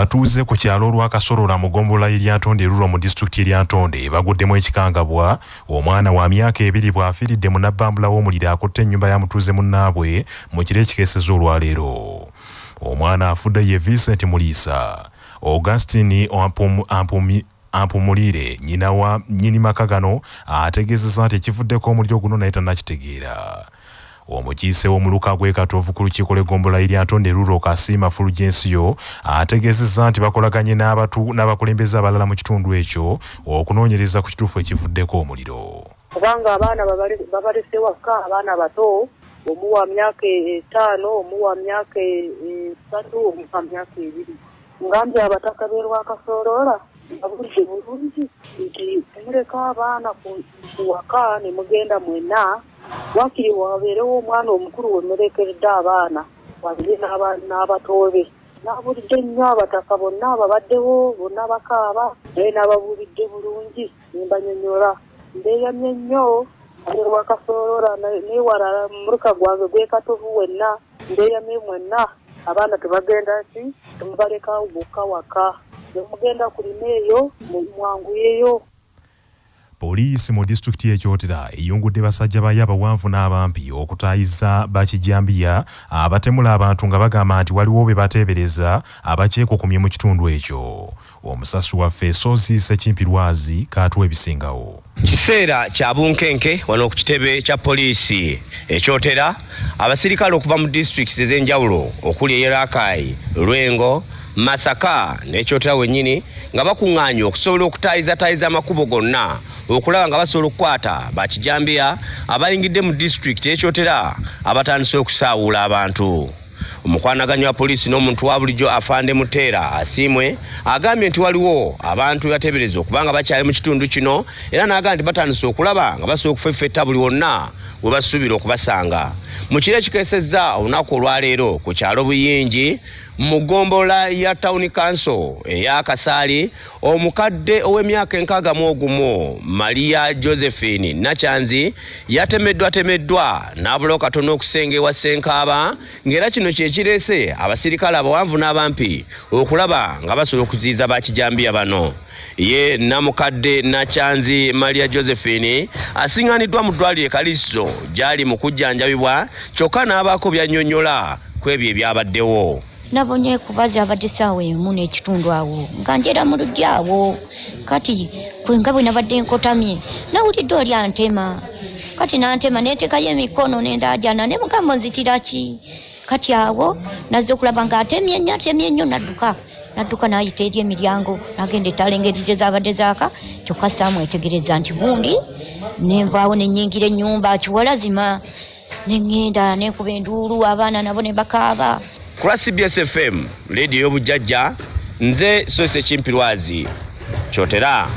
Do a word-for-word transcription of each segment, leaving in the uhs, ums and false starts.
abatuuze ku kyalo lwa Kasorola mu ggombolola y'Eryantonde Rural mu disitulikiti y'Eryantonde baguddemu ekikangabwa omwana wa myaka ebiri bw'afiiridde mu nnabbambula w'omuliro akutte ennyumba ya mutuuze munnaabwe mu kiro ekikeesezza olwaleero. Omwana afudde ye Vincent Muliisa. Augustine Ampumi Ampumulire nyina wa nnyini maka gano ategeezezza nti ekivuddeko omuliro guno naye tannakitegeera. Omukiise w'omuluka gwe Katovu ku lukiiko lw'eggombolola y'Eryantonde Rural Kasiima Fulgencio ategeezezza nti bakolaganye n'abatu n'abakulembeze abalala mu kitundu ekyo okunoonyereza ku kituufu ekivuddeko omuliro. Kubanga abaana babalese waka abaana bato omu wa myaka etaano omu wa myaka esatu omu wa myaka ebiri. Ngambye abataka b'e Rwakasorora abulidde bulungi nti muleka abaana ku waka ne mugenda mwenna wakiri wabeerewo omwana omukulu wemulekeredde abaana wabire n'abatoobe n'abulidde nnyo abataka bonna ababaddewo bonna bakaaba naye n'ababulidde bulungi nembanyonyola mbeyamye nnyo ne Rwakasorora newala muluka gwange gwe Katovu wenna mbeyamye mwenna abaana tebagenda ki temubaleka bokka waka nemugenda kulima eyo mwanguyeyo. Poliisi mu disitulikiti y'Ekyotera eyungudde basajja bayo abawanvu n'abampi okutaayiza bakijambiya abatemula abantu nga bagamba nti waliwo be bateebereza abakyekukumye mu kitundu ekyo. Omusasi waffe Sozi Sekimpirwazi kaatuwa ebisingawo. Kiseera kya bunkenke wano ku kitebe kya poliisi Ekyotera abasirikale okuva mu disitulikiti ez'enjawulo okuli ey'Erakai, Lwengo, Masaka n'Ekyotera wennyini nga bakuŋŋaanye okusobola okutaayizataayiza amakubo gonna okulaba nga basobola okukwata bakijambiya abayingidde mu disitulikiti y'Ekyotera abatandise okusaawula abantu. Omukwanaganya wa poliisi n'omuntu wa bulijjo Afande Muteera Asiimwe agambye nti waliwo abantu bateebereza okuba nga bakyali mu kitundu kino era n'agamba nti batandise okulaba nga basobola okufeffetta buli wonna we basuubira okubasanga. Mu kiro ekikeesezza olunaku olwaleero ku kyalo Buyingi mu ggombolola ya Town Council eya Kasaali omukadde ow'emyaka enkaaga mu ogumu Maria Josephine Nakyanzi yatemeddwa temeddwa n'abulawo katono okusenga ewa Ssenkaaba ng'era kino kye kireese abasirikale abawanvu n'abampi okulaba nga basobola okuziyiza bakijambiya bano. Ye namukadde Nakyanzi Maria Josephine asiŋŋaaniddwa mu ddwaliro e Kaliso gy'ali mu kujjanjabibwa kyokka n'abaako by'annyonnyola ku ebyo ebyabaddewo. Nabonye kubaza abadde ssaawa emu n'ekitundu awo nga njera mu luggya awo kati kwe nga bwe nabadde nkotamye nawulidde oli antema kati n'antema neeteekayo emikono n'endaajana ne mugamba nzitira ki kati awo nazze okulaba ng'atemye nnyo atemye nnyo n'adduka n'adduka n'ayita eri emiryango n'agenda ettala engeri gye zaabadde zaaka kyokka saamwetegereza nti gundi nenvaawo ne nnyingira ennyumba kiwalazima ne ŋŋenda ne nkuba enduulu abaana nabo ne bakaaba. Ku C B S F M leediyo y'obujjajja nze Sose Kimpirwazi Kyotera.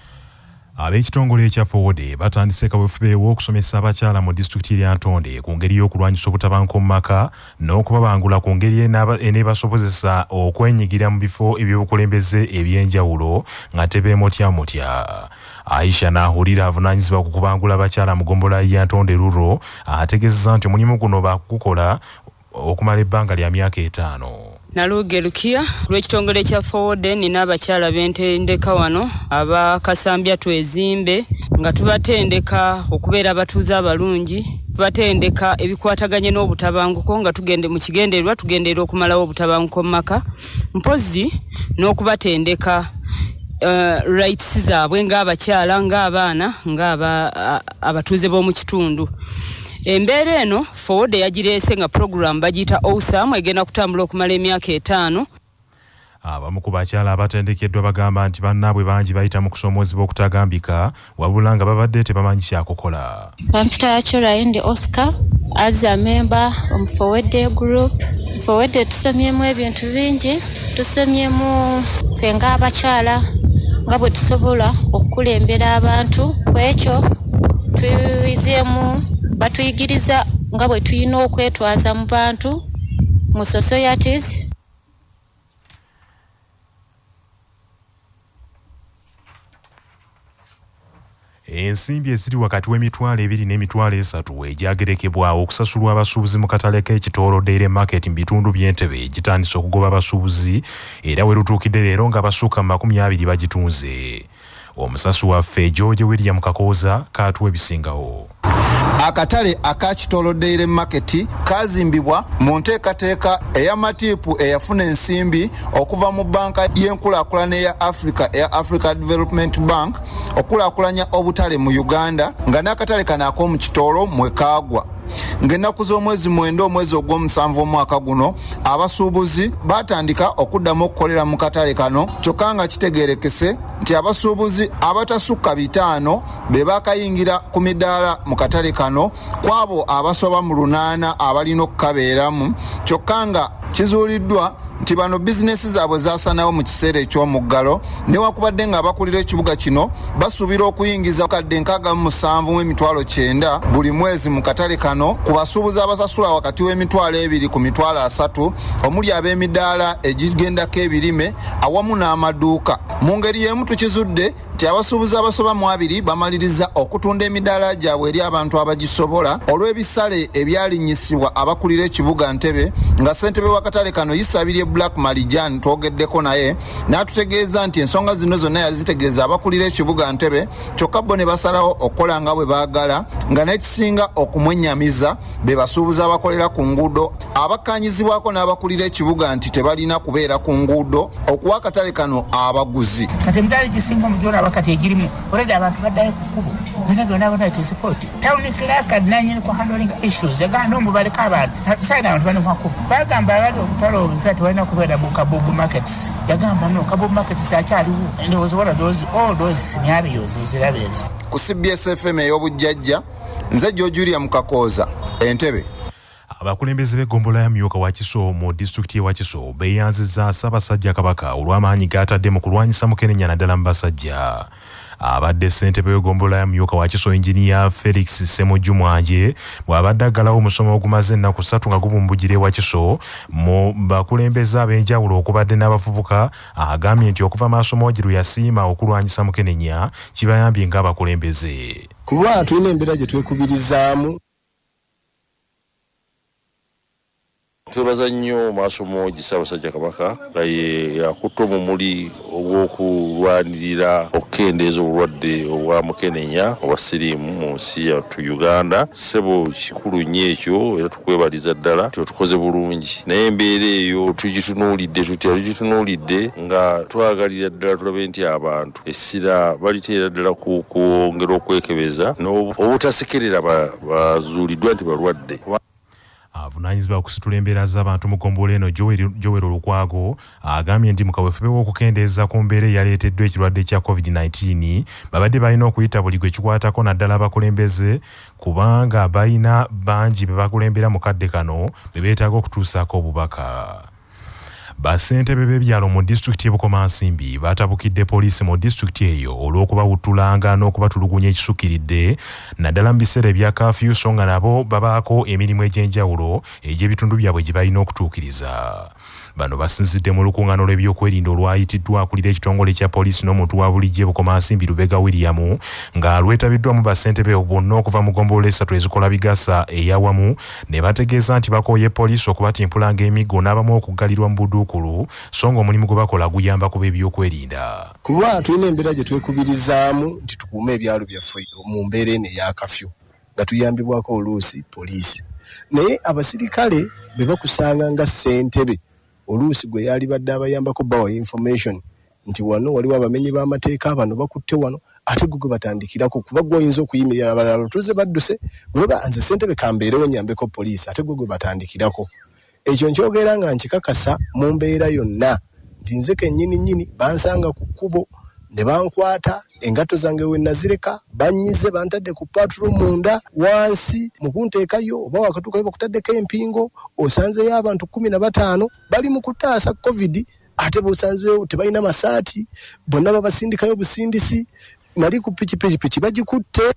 Ab'ekitongole ekya Forward batandise kaweefube w'okusomesa abakyala mu disitulikiti y'Eryantonde ku ngeri y'okulwanyisa obutabanguko mu maka n'okubabangula ku ngeri eneebasobozesa okwenyigira mu bifo eby'obukulembeze eby'enjawulo nga tebeemotya mutya. Aisha Nahulira avunaanyizibwa ku kubangula abakyala mu ggombolola y'Eryantonde Rural ategeezezza nti omulimu guno baakugukola okumala ebbanga lya myaka etaano. Naluge Lukia lw'ekitongole kya Forward nina abakyala bentendeka wano abakasambya twezimbe nga tubatendeka okubeera abatuuze abalungi, tubatendeka ebikwataganye n'obutabanguko nga tugende mu kigendererwa tugenderera okumalawo obutabanguko mu maka mpozi n'okubatendeka uh, rights zaabwe ng'abakyala ng'abaana ng'abatuuze b'omu kitundu. Embeera eno Forward yagireese nga program bagiyita Awesome egenda kutambula okumala emyaka etaano. Abamu ku bakyala abatendekeddwa bagamba nti bannaabwe bangi bayita mu kusomoozebwa okutagambika wabula nga babadde tebamanyi kyakukola. Kampita Chorainde Oscar as a member of Forward group. Forward tusomyemu ebintu bingi, tusomyemu ffe ng'abakyala nga bwe tusobola okukulembera abantu ku ekyo tuyizeemu batuyigiriza nga bwe tuyina okwetwaza mu bantu mu societies. ensimbi eziri wakati w'emitwalo ebiri n'emitwalo esatu egyagerekebwawo okusasulwa abasuubuzi mu katale k'ekitoolo Dairy Market mu bitundu by'Entebbe gitandise okugoba abasuubuzi era we lutuukidde leero nga basukka mu makumi abiri bagitunze. Omusasu waffe George William Kakooza kaatuwa ebisingawo. Akatale akakitoolo Dairy Market kazimbibwa mu nteekateeka ey'amatiipu eyafuna ensimbi okuva mu banka y'enkulaakulana eya Africa eya Africa Development Bank okulaakulanya obutale mu Uganda nga n'akatale kano ak'omu Kitoolo mwe kaagwa. Ng'ennaku z'omwezi mwenda omwezi ogw'omusanvu omwaka guno abasuubuzi batandika okuddamu okukolera mu katale kano kyokka nga kitegeerekese nti abasuubuzi abatasukka bitaano be baakayingira ku midaala mu katale kano kwabo abasoba mu lunaana abalina okukabeeramu kyokka nga kizuuliddwa nti bano bizinesi zaabwe zaasanawo mu kiseera eky'omuggalo newakubadde nga abakulira ekibuga kino basuubira okuyingiza kadde nkaaga mu musanvu mu emitwalo kyenda buli mwezi mu katale kano ku basuubuzi abasasula wakati w'emitwalo ebiri ku mitwalo asatu omuli ab'emidaala egigendako ebirime awamu n'amaduuka. Mu ngeri y'emu tukizudde nti abasuubuzi abasoba mu abiri bamaliriza okutunda emidaala gyabwe eri abantu abagisobola olw'ebisale ebyalinnyisibwa abakulira ekibuga Ntebe nga ssentebe w'akatale kano Yisabirie Black Marijan twogeddeko naye n'atutegeeza nti ensonga zino zonna yazitegeeza abakulira ekibuga Ntebe kyokka bo ne basalawo okukola nga bwe baagala nga n'ekisinga okumwennyamiza be basuubuzi abakolera ku nguudo abakkaanyizibwako n'abakulira ekibuga nti tebalina kubeera ku nguudo okuwa akatale kano abaguzi. Kati emidaala gisinga omujoola abakati egirimu olwedde abantu baddayo ku kkubo byonna byonna abona ti sipooti town clerk nanyini ku handling issues agamba omubaleko abantu saina abantu bali ku kkubo bagamba abali okutwala obupya tebalina kubeera mu kabubu markets yagamba no kabubu markets akyaliwo ndowooza wala those all those scenarios oziraba ezo. Ku C B S F M ey'obujjajja nze George William Kakooza Entebbe. Abakulembeze b'eggombolola ya Myoka Wakiso mu disitulikiti y'e Wakiso beeyanzizza Ssaabasajja Kabaka olw'amaanyi g'atadde mu kulwanyisa Mukenenya naddala mu basajja. Abadde ssentebe w'eggombolola ya Myoka Wakiso Engineer Felix Ssemujju Mwanje bw'abadde aggalawo omusomo ogumaze ennaku ssatu nga gubumbujira e Wakiso mu bakulembeze ab'enjawulo okubadde n'abavubuka agambye nti okuva maasomo gye lwe yasiima okulwanyisa Mukenenya kibayambye ng'abakulembeze. Kuba tulina embeera gye twekubirizaamu. Twebaza nnyo maasomo gi Ssaabasajja Kabaka nga ye yakutte omumuli ogw'okulwanirira okukendeeza obulwadde obwa Mukenenya obwa siriimu mu nsi yattu Uganda. Ssebo kikulu nnyo ekyo era tukwebaliza ddala tukoze bulungi naye embeera eyo tugitunuulidde tutya tugitunuulidde nga twagalira ddala tulabe nti abantu essira baliteera ddala ku kwongera okwekebeza n'obutasekerera bazuuliddwa nti balwadde. Avunaanyizibwa okusitula embeera z'abantu mu ggombolola eno Joel Lukwago agambye nti mu kaweefube w'okukendeeza ku mbeera eyaleeteddwa ekirwadde kya covid nineteen babadde balina okuyita buli gwe kikwatako naddala abakulembeze kubanga balina bangi be bakulembera mu kadde kano be beetaaga okutuusaako obubaka. Bassentebe b'ebyalo mu disitulikiti y'e Bukomansimbi batabukidde poliisi mu disitulikiti eyo olw'okubawuttulanga n'okubatulugunya ekisukkiridde naddala mu biseera ebya kafyu so nga nabo babaako emirimu egy'enjawulo egy'ebitundu byabwe gye balina okutuukiriza. Bano basinzidde mu lukuŋŋaano lw'ebyokwerinda olwayitiddwa akulira ekitongole kya poliisi n'omuntu wa bulijjo e Bukomansimbi Lubega William nga lwetabiddwamu bassentebe bonna okuva mu ggombolola essatu ezikola bigasa eyawamu ne bategeeza nti bakooye poliisi okubatimpulanga emiggo n'abamu okuggalirwa mu buduukulu so nga omulimu gwe bakola guyamba ku b'ebyokwerinda. Kuba tulina embeera gye twekubirizaamu nti tukuume ebyalo byaffe mu mbeera eno eya kafyu nga tuyambibwako oluusi poliisi naye abasirikale be bakusanga nga ssentebe oluusi gwe yali badde abayambako bawa information nti wano waliwo abamenyi b'amateeka bano bakutte wano ate gwe batandikirako kuba gwoyinza okuyimirira abalala tuze badduse gwe nze ssentebe kambeerewo nyambeko poliisi ate gwe batandikirako. Ekyo nkyogera nga nkikakasa mu mbeera yonna nti nze kennyini nnyini bansanga ku kkubo ne bankwata engatto zange we nazireka banyize bantadde ku patro munda wansi mu kunteekayo oba wakatuukayo bakutaddeko empingo osanzeyo abantu kumi na bataano bali mu kutaasa covid ate bosanzeyo tebalina masaati bonna babasindikayo busindisi nali ku pikipiki bagikutte.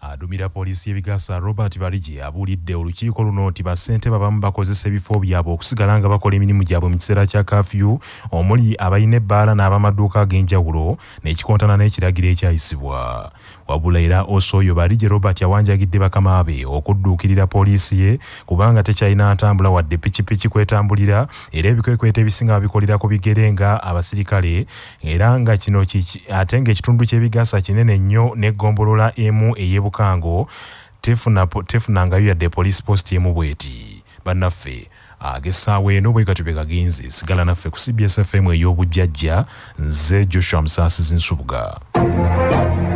Adumira poliisi y'ebigasa Robert Barije abuulidde olukiiko luno nti bassentebe abamu bakozesa ebifo byabwe okusigala nga bakola emirimu gyabwe mu kiseera kya kafyu omuli abalina ebbaala n'abamaduuka ag'enjawulo n'ekikontana n'ekiragiro ekyayisibwa. Wabula era Osoyo Barije Robert yawanjagidde bakama be okudduukirira poliisi ye kubanga tekyalina ntambula wadde pikipiki kwetambulira era ebikwekweto ebisinga babikolera ku bigere nga abasirikale era nga kino ate ng'ekitundu ky'ebigasa kinene nnyo n'eggombolola emu ey'ebukango tefunangayo yadde police post emu bweti. Bannaffe ag'essaawa eno bwe katube kagenze sigala naffe ku C B S F M ey'obujjajja nze Joshua Musaasizi Nsubuga.